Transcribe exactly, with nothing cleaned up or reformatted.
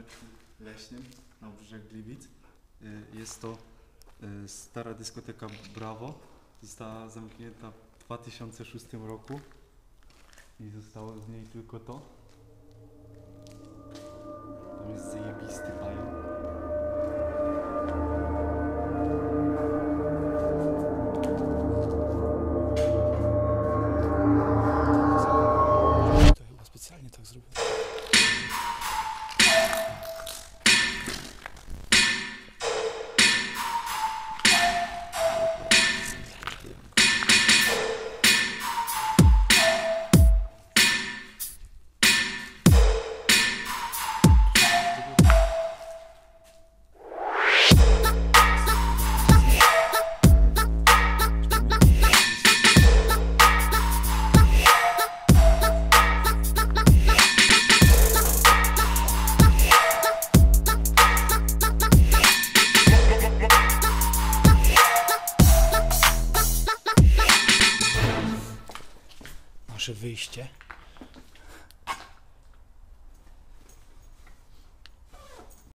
Zameczku Leśnym na obrzeżach Gliwic. Jest to stara dyskoteka Brawo. Została zamknięta w dwa tysiące szóstym roku i zostało z niej tylko to. Tam jest zajebisty pająk. To chyba specjalnie tak zrobił. Nasze wyjście